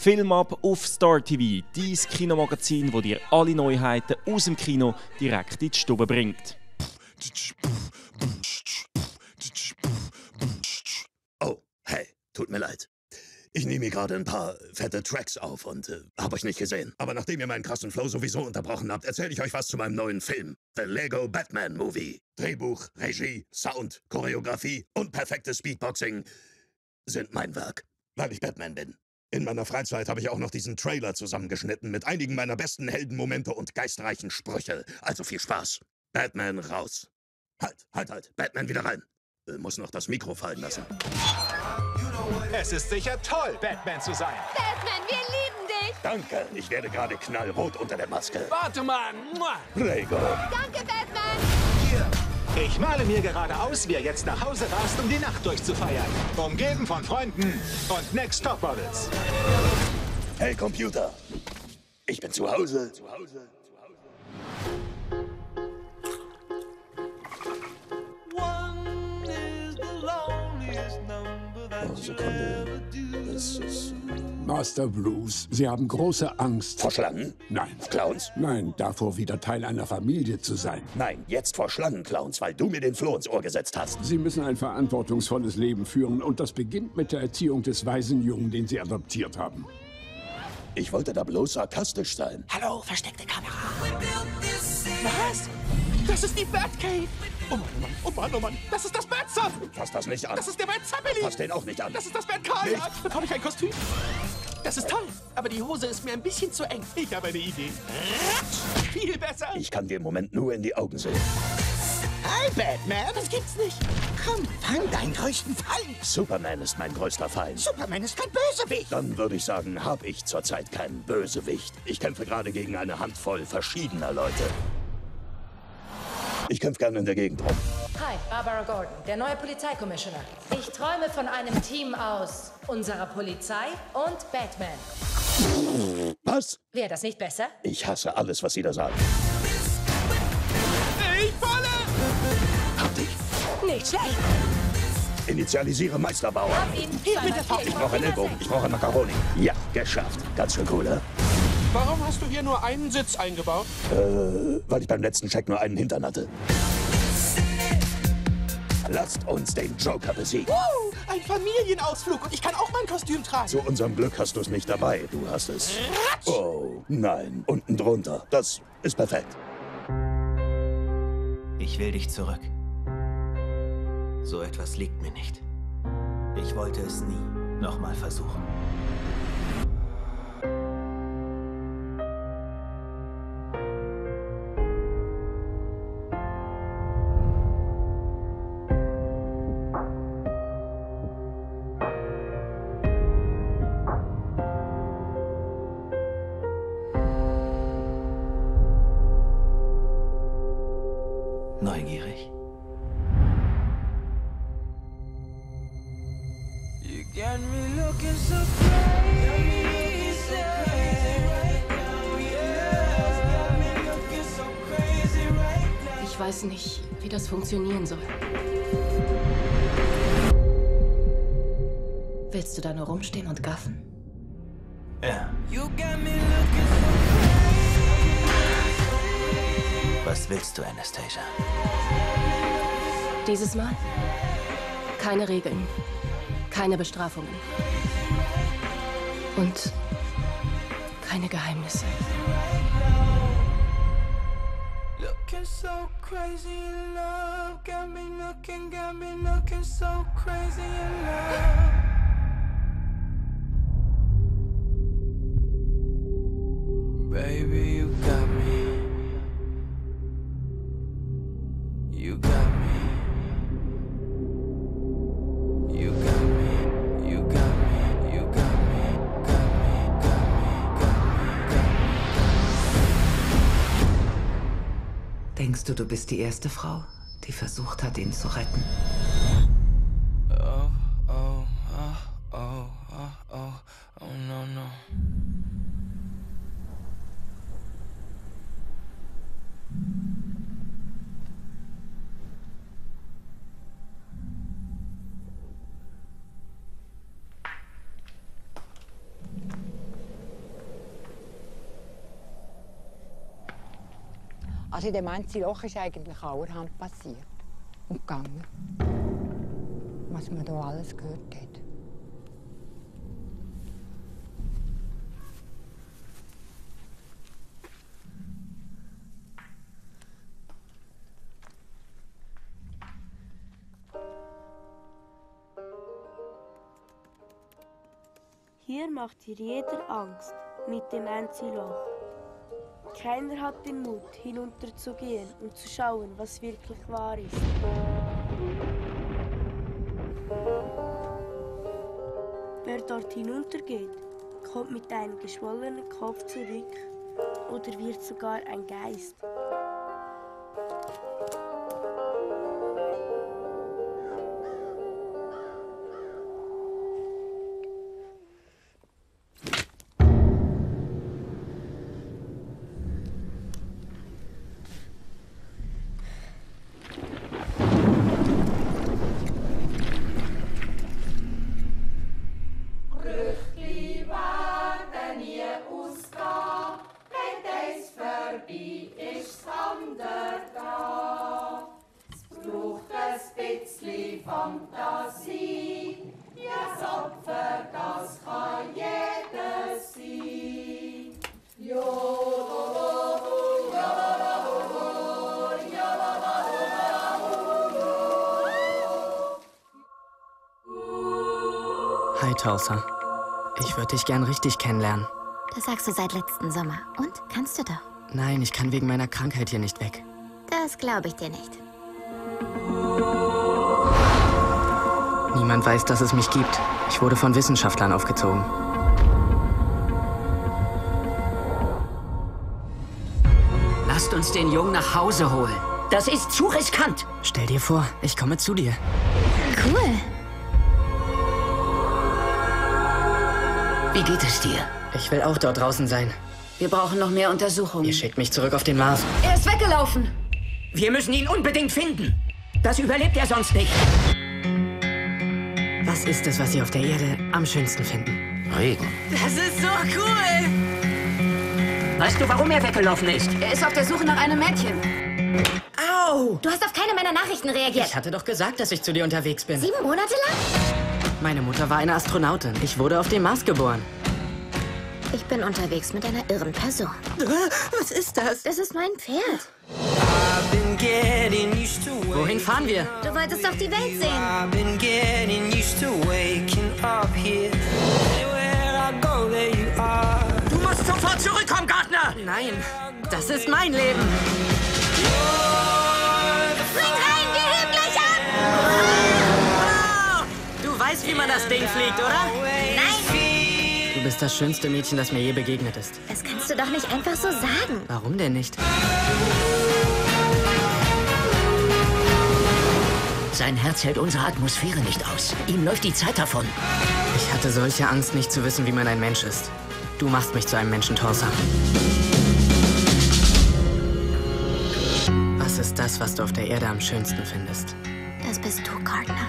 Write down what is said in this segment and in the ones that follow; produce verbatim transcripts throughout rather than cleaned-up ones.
Filmab auf Star T V, dein Kinomagazin, das dir alle Neuheiten aus dem Kino direkt in die Stube bringt. Oh, hey, tut mir leid. Ich nehme hier gerade ein paar fette Tracks auf und äh, hab euch nicht gesehen. Aber nachdem ihr meinen krassen Flow sowieso unterbrochen habt, erzähle ich euch was zu meinem neuen Film. The Lego Batman Movie. Drehbuch, Regie, Sound, Choreografie und perfektes Speedboxing sind mein Werk, weil ich Batman bin. In meiner Freizeit habe ich auch noch diesen Trailer zusammengeschnitten mit einigen meiner besten Heldenmomente und geistreichen Sprüche. Also viel Spaß. Batman raus. Halt, halt, halt. Batman wieder rein. Äh, muss noch das Mikro fallen lassen. Es ist sicher toll, Batman zu sein. Batman, wir lieben dich! Danke, ich werde gerade knallrot unter der Maske. Warte mal. Lego. Danke, Batman! Ich male mir gerade aus, wie er jetzt nach Hause rast, um die Nacht durchzufeiern. Umgeben von Freunden und Next Top Models. Hey, Computer. Ich bin zu Hause. Zu Hause. Oh, Sekunde. Das ist... Master Bruce, Sie haben große Angst. Vor Schlangen? Nein. Clowns? Nein, davor wieder Teil einer Familie zu sein. Nein, jetzt vor Schlangenclowns, weil du mir den Floh ins Ohr gesetzt hast. Sie müssen ein verantwortungsvolles Leben führen und das beginnt mit der Erziehung des Waisenjungen, den Sie adoptiert haben. Ich wollte da bloß sarkastisch sein. Hallo, versteckte Kamera. Was? Das ist die Batcave. Oh Mann, oh Mann, oh Mann, oh Mann. Das ist das Bat-Sub. Fass das nicht an. Das ist der Bat-Zeppelin. Fass den auch nicht an. Das ist das Bat-Kajak. Bekomme ich ein Kostüm? Das ist toll, aber die Hose ist mir ein bisschen zu eng. Ich habe eine Idee. Viel besser. Ich kann dir im Moment nur in die Augen sehen. Hi, Batman. Das gibt's nicht. Komm, fang deinen größten Feind. Superman ist mein größter Feind. Superman ist kein Bösewicht. Dann würde ich sagen, habe ich zurzeit keinen Bösewicht. Ich kämpfe gerade gegen eine Handvoll verschiedener Leute. Ich kämpfe gerne in der Gegend rum. Hi, Barbara Gordon, der neue Polizeikommissioner. Ich träume von einem Team aus unserer Polizei und Batman. Was? Wäre das nicht besser? Ich hasse alles, was Sie da sagen. Ich falle. Hab dich. Nicht schlecht. Initialisiere Meisterbauer. Hab ihn. Hier, bitte, Faust. Ich brauche einen Ellbogen. Ich brauche Macaroni. Ja, geschafft. Ganz schön cool, oder? Warum hast du hier nur einen Sitz eingebaut? Äh, weil ich beim letzten Check nur einen Hintern hatte. Lasst uns den Joker besiegen. Uh, ein Familienausflug und ich kann auch mein Kostüm tragen. Zu unserem Glück hast du es nicht dabei. Du hast es... Oh, nein. Unten drunter. Das ist perfekt. Ich will dich zurück. So etwas liegt mir nicht. Ich wollte es nie nochmal versuchen. Neugierig. Ich weiß nicht, wie das funktionieren soll. Willst du da nur rumstehen und gaffen? Ja. Was willst du, Anastasia? Dieses Mal keine Regeln, keine Bestrafungen und keine Geheimnisse. Looking so crazy in love, got me looking, got me looking so crazy in love. Baby, you got me. You got me. You got me. You got me. You got me. Got me. Got me. Got me. Got me. Denkst du, du bist die erste Frau, die versucht hat, ihn zu retten? Oh, oh, oh, oh, oh, oh, oh, no, no. Also in dem Enziloch ist eigentlich allerhand passiert und gegangen, was man da alles gehört hat. Hier macht dir jeder Angst mit dem Enziloch. Keiner hat den Mut, hinunterzugehen und zu schauen, was wirklich wahr ist. Wer dort hinuntergeht, kommt mit einem geschwollenen Kopf zurück oder wird sogar ein Geist. Hi, Tulsa. Ich würde dich gern richtig kennenlernen. Das sagst du seit letzten Sommer. Und? Kannst du doch? Nein, ich kann wegen meiner Krankheit hier nicht weg. Das glaube ich dir nicht. Niemand weiß, dass es mich gibt. Ich wurde von Wissenschaftlern aufgezogen. Lasst uns den Jungen nach Hause holen. Das ist zu riskant. Stell dir vor, ich komme zu dir. Cool. Wie geht es dir? Ich will auch dort draußen sein. Wir brauchen noch mehr Untersuchungen. Ihr schickt mich zurück auf den Mars. Er ist weggelaufen. Wir müssen ihn unbedingt finden. Das überlebt er sonst nicht. Was ist es, was Sie auf der Erde am schönsten finden? Regen. Das ist so cool. Weißt du, warum er weggelaufen ist? Er ist auf der Suche nach einem Mädchen. Au! Du hast auf keine meiner Nachrichten reagiert. Ich hatte doch gesagt, dass ich zu dir unterwegs bin. Sieben Monate lang? Meine Mutter war eine Astronautin. Ich wurde auf dem Mars geboren. Ich bin unterwegs mit einer irren Person. Was ist das? Das ist mein Pferd. Wohin fahren wir? Du wolltest doch die Welt sehen. Du musst sofort zurückkommen, Gardner! Nein, das ist mein Leben. Spring rein, geh ihm gleich an! Oh, du weißt, wie man das Ding fliegt, oder? Nein! Du bist das schönste Mädchen, das mir je begegnet ist. Das kannst du doch nicht einfach so sagen. Warum denn nicht? Sein Herz hält unsere Atmosphäre nicht aus. Ihm läuft die Zeit davon. Ich hatte solche Angst, nicht zu wissen, wie man ein Mensch ist. Du machst mich zu einem Menschen, Tulsa. Was ist das, was du auf der Erde am schönsten findest? Das bist du, Gardner.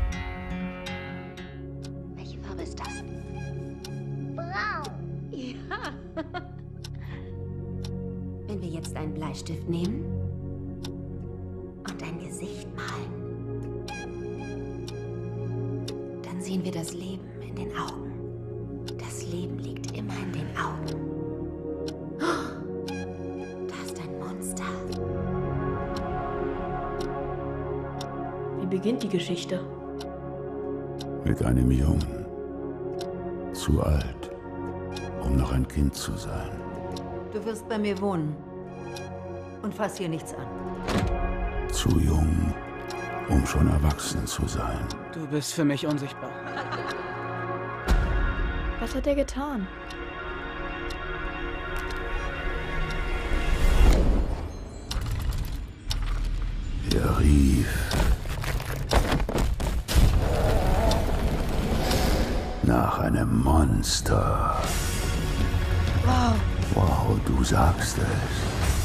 Welche Farbe ist das? Braun. Ja. Wenn wir jetzt einen Bleistift nehmen und ein Gesicht malen, dann sehen wir das Leben in den Augen. Das Leben liegt immer in den Augen. Da ist ein Monster. Wie beginnt die Geschichte? Mit einem Jungen. Zu alt, um noch ein Kind zu sein. Du wirst bei mir wohnen. Und fass hier nichts an. Zu jung, um schon erwachsen zu sein. Du bist für mich unsichtbar. Was hat er getan? Er rief. Nach einem Monster. Wow. Wow, du sagst es.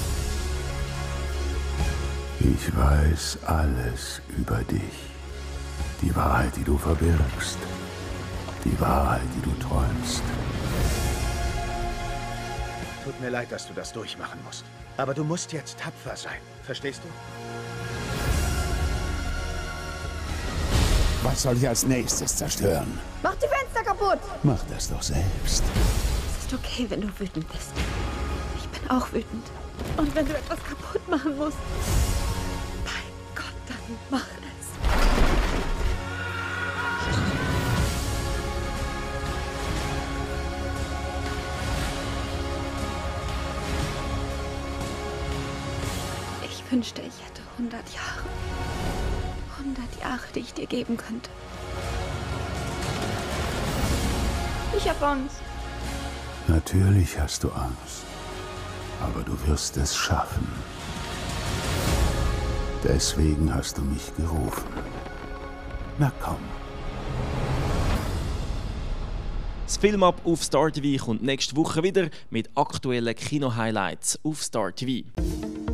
Ich weiß alles über dich. Die Wahrheit, die du verbirgst. Die Wahrheit, die du träumst. Tut mir leid, dass du das durchmachen musst. Aber du musst jetzt tapfer sein. Verstehst du? Was soll ich als nächstes zerstören? Mach die Fenster kaputt! Mach das doch selbst. Es ist okay, wenn du wütend bist. Ich bin auch wütend. Und wenn du etwas kaputt machen musst, mein Gott, dann mach es. Ich wünschte, ich hätte hundert Jahre. hundert Jahre, die ich dir geben könnte. Ich hab Angst. Natürlich hast du Angst. Aber du wirst es schaffen. Deswegen hast du mich gerufen. Na komm. Das Film-Up auf Star T V kommt nächste Woche wieder mit aktuellen Kino-Highlights auf Star T V.